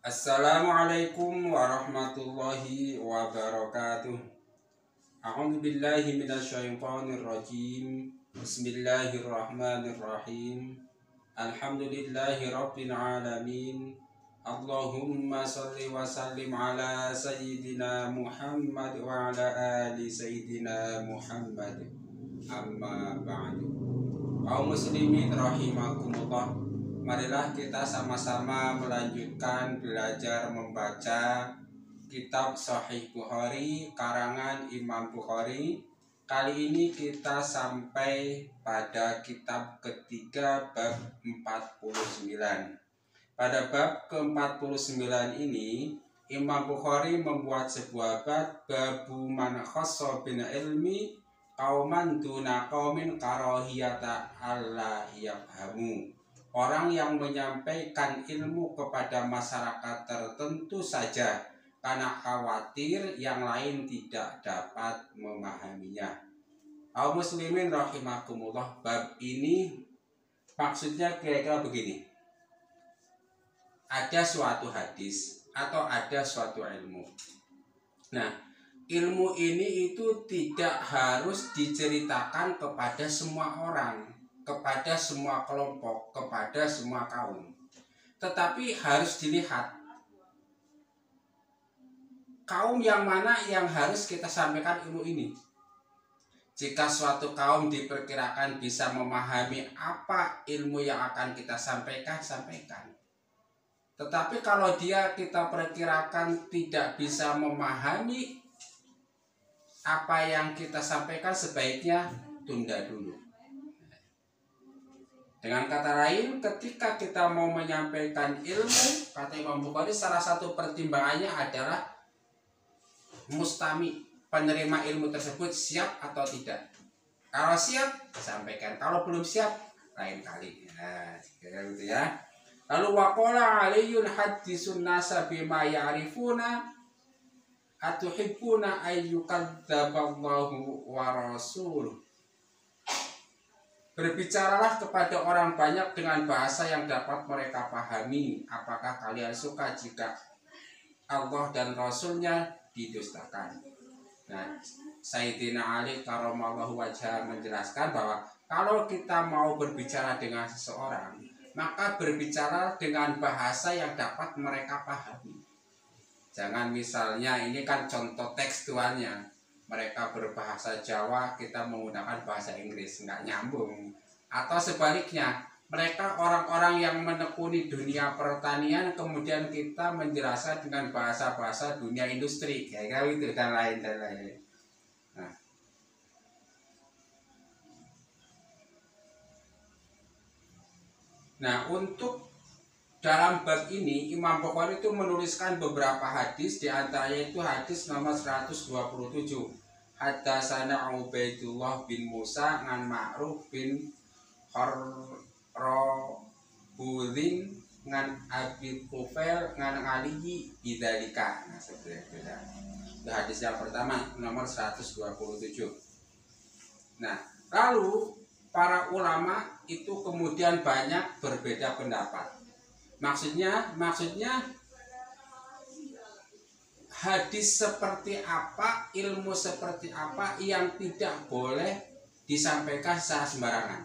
Assalamualaikum warahmatullahi wabarakatuh. A'udzu billahi minasyaitonir rajim. Bismillahirrahmanirrahim. Alhamdulillahi rabbil alamin. Allahumma shalli wa sallim ala sayyidina Muhammad wa ala ali sayyidina Muhammad. Amma ba'du. Kaum muslimin rahimakumullah. Marilah kita sama-sama melanjutkan belajar membaca kitab Sahih Bukhari karangan Imam Bukhari. Kali ini kita sampai pada kitab ketiga bab 49. Pada bab ke-49 ini Imam Bukhari membuat sebuah bab, babu man khassa bin ilmi qauman duna qaumin karahiyata alla yafhamu. Orang yang menyampaikan ilmu kepada masyarakat tertentu saja karena khawatir yang lain tidak dapat memahaminya. Kaum muslimin rahimakumullah, bab ini maksudnya kira-kira begini. Ada suatu hadis atau ada suatu ilmu. Nah, ilmu ini itu tidak harus diceritakan kepada semua orang, kepada semua kelompok, kepada semua kaum. Tetapi harus dilihat kaum yang mana yang harus kita sampaikan ilmu ini. Jika suatu kaum diperkirakan bisa memahami apa ilmu yang akan kita sampaikan, sampaikan. Tetapi kalau dia kita perkirakan tidak bisa memahami apa yang kita sampaikan, sebaiknya tunda dulu. Dengan kata lain, ketika kita mau menyampaikan ilmu, kata Imam Bukhari, salah satu pertimbangannya adalah mustami, penerima ilmu tersebut siap atau tidak. Kalau siap, sampaikan. Kalau belum siap, lain kali. Nah, gitu ya. Lalu waqala aliyun hadisun nasa bima ya'rifuna atuhibbuna ayyukadzaballahu wa rasuluh. Berbicaralah kepada orang banyak dengan bahasa yang dapat mereka pahami. Apakah kalian suka jika Allah dan Rasulnya didustakan? Nah, Sayyidina Ali karramallahu wajhah menjelaskan bahwa kalau kita mau berbicara dengan seseorang, maka berbicara dengan bahasa yang dapat mereka pahami. Jangan misalnya, ini kan contoh tekstualnya, mereka berbahasa Jawa, kita menggunakan bahasa Inggris, nggak nyambung. Atau sebaliknya, mereka orang-orang yang menekuni dunia pertanian, kemudian kita menjelaskan dengan bahasa-bahasa dunia industri, kayak gitu, dan lain-lain. Nah, untuk dalam bab ini Imam Bukhari itu menuliskan beberapa hadis, di antaranya itu hadis nomor 127. Haddatsana Ubaidullah bin Musa ngan Ma'ruf bin Harrabudin ngan Abi Tufail ngan Ali bidzalika. Nah, seperti itu. Itu hadis yang pertama nomor 127. Nah, lalu para ulama itu kemudian banyak berbeda pendapat. Maksudnya hadis seperti apa, ilmu seperti apa yang tidak boleh disampaikan secara sembarangan.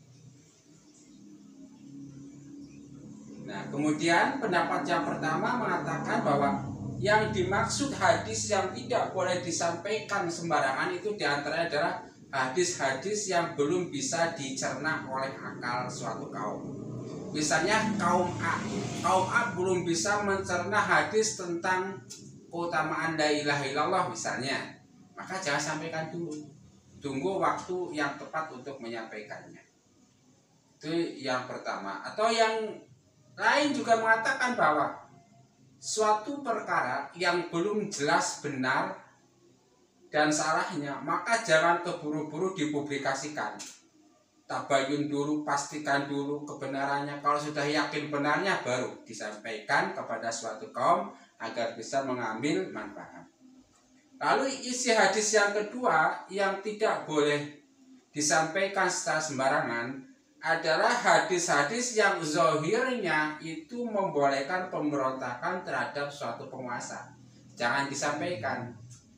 Nah, kemudian pendapat yang pertama mengatakan bahwa yang dimaksud hadis yang tidak boleh disampaikan sembarangan itu diantaranya adalah hadis-hadis yang belum bisa dicerna oleh akal suatu kaum. Misalnya kaum A belum bisa mencerna hadis tentang keutamaan la ilaha illallah misalnya, maka jangan sampaikan dulu. Tunggu waktu yang tepat untuk menyampaikannya. Itu yang pertama. Atau yang lain juga mengatakan bahwa suatu perkara yang belum jelas benar dan salahnya, maka jangan keburu-buru dipublikasikan. Tabayun dulu, pastikan dulu kebenarannya. Kalau sudah yakin benarnya, baru disampaikan kepada suatu kaum agar bisa mengambil manfaat. Lalu isi hadis yang kedua yang tidak boleh disampaikan secara sembarangan adalah hadis-hadis yang zohirnya itu membolehkan pemberontakan terhadap suatu penguasa. Jangan disampaikan.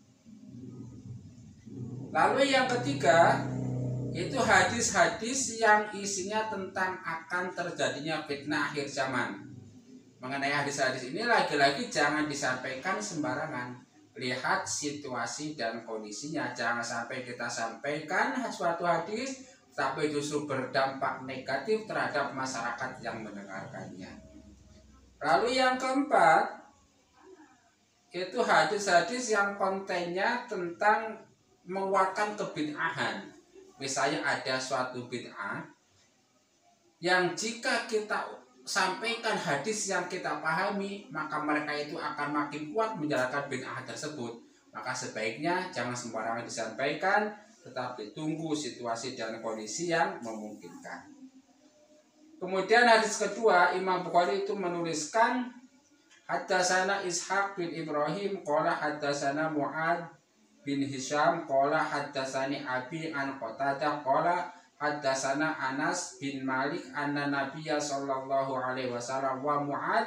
Lalu yang ketiga, itu hadis-hadis yang isinya tentang akan terjadinya fitnah akhir zaman. Mengenai hadis-hadis ini lagi-lagi jangan disampaikan sembarangan. Lihat situasi dan kondisinya. Jangan sampai kita sampaikan suatu hadis tapi justru berdampak negatif terhadap masyarakat yang mendengarkannya. Lalu yang keempat, itu hadis-hadis yang kontennya tentang menguatkan kebid'ahan. Misalnya ada suatu bid'ah yang jika kita sampaikan hadis yang kita pahami, maka mereka itu akan makin kuat menjalankan bid'ah tersebut. Maka sebaiknya jangan sembarangan disampaikan, tetapi tunggu situasi dan kondisi yang memungkinkan. Kemudian hadis kedua, Imam Bukhari itu menuliskan haddatsana Ishaq bin Ibrahim qala haddatsana Mu'ad bin Hisham qala haddatsani Abi an Qatadah qala haddatsana Anas bin Malik anna Nabiyya sallallahu alaihi wasallam wa Mu'ad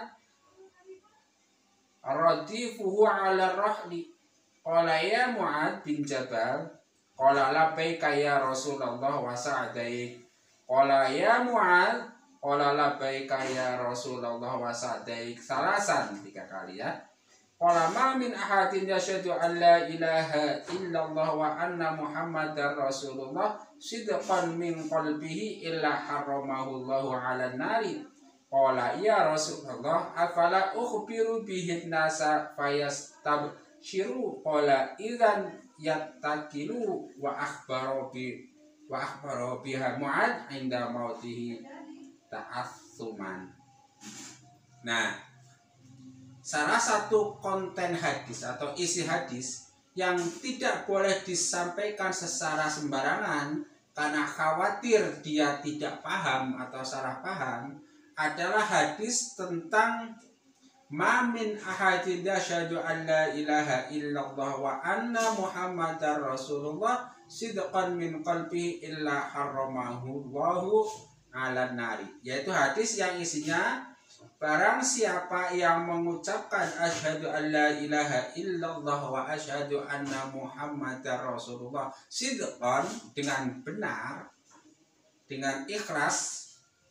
radifuhu ala rahli qala ya Mu'ad bin Jabal qala labbaika ya Rasulullah wa sa'daik qala ya Mu'ad qala labbaika ya Rasulullah wa sa'daik salasan 3 kali ya. Qala ma min ahadin yashhadu an la ilaha illallah wa anna Muhammadar Rasulullah sidqan min qalbihi illa haramahu Allahu 'alan nari. Qala ya Rasulullah afala ukhbiru bihi nasa fayastabshiru qala idzan yattakilu wa akhbaru biha Mu'ad 'inda mautihi ta'assuman. Nah, salah satu konten hadis atau isi hadis yang tidak boleh disampaikan secara sembarangan karena khawatir dia tidak paham atau salah paham adalah hadis tentang ma min ahadin yashhadu an la ilaha illallah wa anna Muhammadar Rasulullah sidqan min qalbihi illa haramahu Allahu 'alan nari, yaitu hadis yang isinya barang siapa yang mengucapkan asyhadu an la ilaha illallah wa asyhadu anna Muhammadar Rasulullah sidqan dengan benar, dengan ikhlas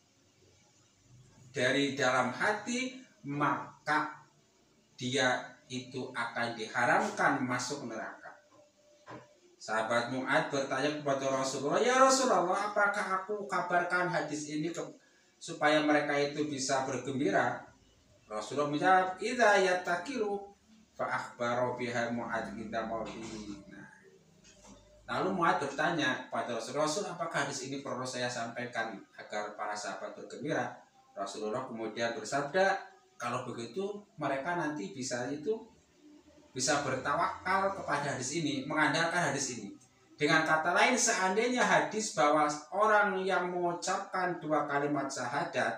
dari dalam hati, maka dia itu akan diharamkan masuk neraka. Sahabat Mu'ad bertanya kepada Rasulullah, ya Rasulullah, apakah aku kabarkan hadis ini supaya mereka itu bisa bergembira? Rasulullah menjawab, idza yattakilu fa akhbaru biha Mu'ad inda mautihi. Lalu Mu'ad bertanya pada Rasul, apakah hadis ini perlu saya sampaikan agar para sahabat bergembira? Rasulullah kemudian bersabda, kalau begitu mereka nanti bisa bertawakal kepada hadis ini, mengandalkan hadis ini. Dengan kata lain, seandainya hadis bahwa orang yang mengucapkan 2 kalimat syahadat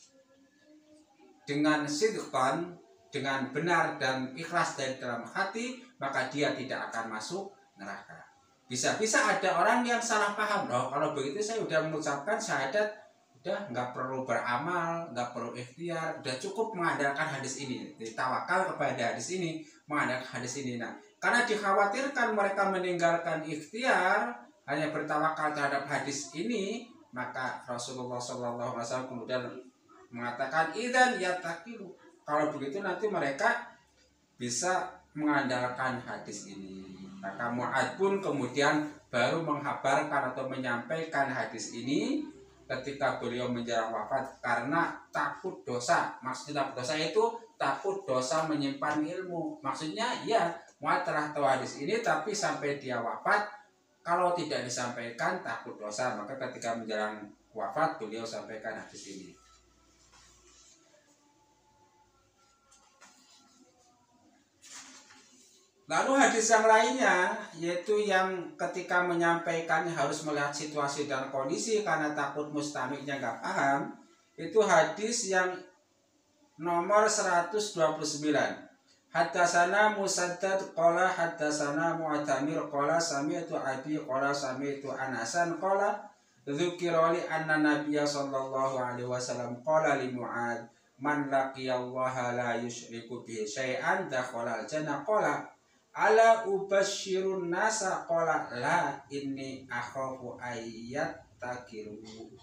dengan sidqan, dengan benar dan ikhlas dari dalam hati, maka dia tidak akan masuk neraka. Bisa-bisa ada orang yang salah paham, loh kalau begitu saya sudah mengucapkan syahadat, udah nggak perlu beramal, nggak perlu ikhtiar, udah cukup mengandalkan hadis ini, ditawakal kepada hadis ini, mengandalkan hadis ini. Nah, karena dikhawatirkan mereka meninggalkan ikhtiar, hanya bertawakal terhadap hadis ini, maka Rasulullah SAW kemudian mengatakan idzan yattakilu, kalau begitu nanti mereka bisa mengandalkan hadis ini. Maka Mu'ad pun kemudian baru menghabarkan atau menyampaikan hadis ini ketika beliau menjelang wafat karena takut dosa. Maksudnya dosa itu takut dosa menyimpan ilmu. Maksudnya ya Mu'ad telah tahu hadis ini, tapi sampai dia wafat kalau tidak disampaikan takut dosa. Maka ketika menjelang wafat beliau sampaikan hadis ini. Lalu hadis yang lainnya, yaitu yang ketika menyampaikannya harus melihat situasi dan kondisi karena takut mustami'nya nggak paham, itu hadis yang nomor 129. Haddatsana Musaddad qala haddatsana Mu'tamir qala sami'tu Abi qala sami'tu Anasan qala Dzukira li anna Nabiyya sallallahu alaihi wasallam qala li Mu'adz man laqiyallaha la yusyriku bihi syai'an dakhala al-jannah. Qala ala ubasyirun nasa, qala la inni akhafu ayyat takiru.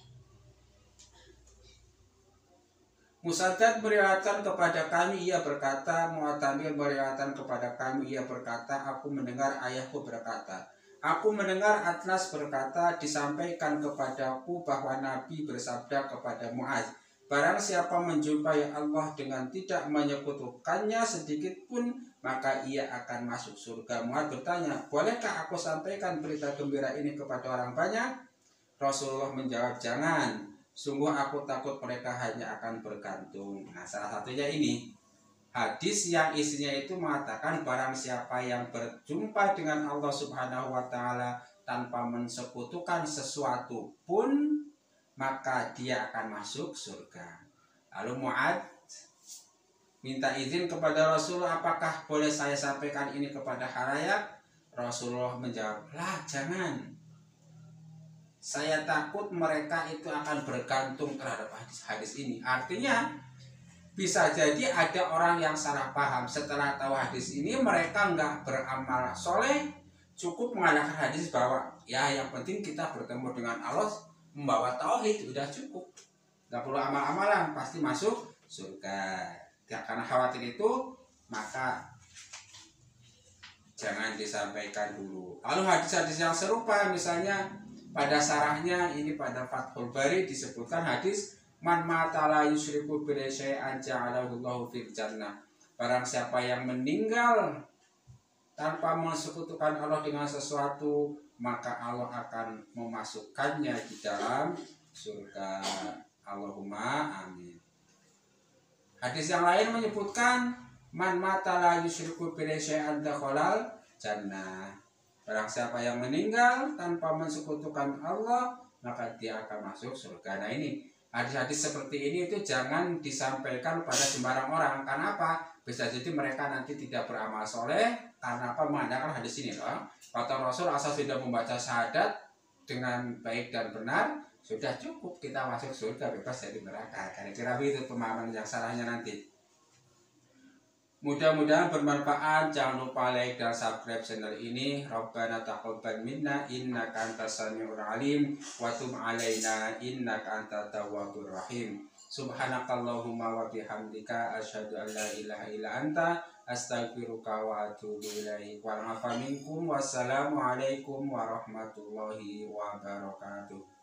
Musaddad meriwayatkan kepada kami, ia berkata, Mu'tamir meriwayatkan kepada kami, ia berkata, aku mendengar ayahku berkata, aku mendengar Atnas berkata, disampaikan kepadaku bahwa Nabi bersabda kepada Mu'adz, barang siapa menjumpai Allah dengan tidak menyekutukannya sedikit pun, maka ia akan masuk surga. Mu'adz bertanya, bolehkah aku sampaikan berita gembira ini kepada orang banyak? Rasulullah menjawab, jangan. Sungguh aku takut mereka hanya akan bergantung. Nah, salah satunya ini hadis yang isinya itu mengatakan barang siapa yang berjumpa dengan Allah Subhanahu wa Ta'ala tanpa mensekutukan sesuatu pun, maka dia akan masuk surga. Lalu Mu'adz minta izin kepada Rasulullah, apakah boleh saya sampaikan ini kepada khalayak? Rasulullah menjawab, lah jangan. Saya takut mereka itu akan bergantung terhadap hadis ini. Artinya bisa jadi ada orang yang salah paham. Setelah tahu hadis ini mereka nggak beramal soleh, cukup mengandalkan hadis bahwa ya yang penting kita bertemu dengan Allah, membawa tauhid, udah cukup, nggak perlu amal-amalan, pasti masuk surga. Ya, karena khawatir itu maka jangan disampaikan dulu. Lalu hadis-hadis yang serupa misalnya pada sarahnya ini pada Fathul Bari disebutkan hadis man mata la yusyriku bihi syai'an ja'alahu Allahu fil jannah. Barang siapa yang meninggal tanpa mensekutukan Allah dengan sesuatu, maka Allah akan memasukkannya di dalam surga. Allahumma amin. Hadis yang lain menyebutkan man mata la yusyriku bihi syai'an dakhalal jannah. Barang siapa yang meninggal tanpa mensekutukan Allah, maka dia akan masuk surga. Nah ini hadis-hadis seperti ini itu jangan disampaikan pada sembarang orang. Karena apa? Bisa jadi mereka nanti tidak beramal soleh. Karena apa? Mengandalkan hadis ini loh. Kata Rasul, asal sudah membaca syahadat dengan baik dan benar, sudah cukup kita masuk surga, bebas dari neraka. Kira-kira itu pemahaman yang salahnya nanti. Mudah-mudahan bermanfaat. Jangan lupa like dan subscribe channel ini. Rabbana taqabbal minna innaka antas samiul alim wa tub alaina innaka antat tawwabur rahim. Subhanakallahumma wa bihamdika asyhadu an la ilaha illa anta astaghfiruka wa atubu ilaik. Wal afa minkum. Wassalamu alaikum warahmatullahi wabarakatuh.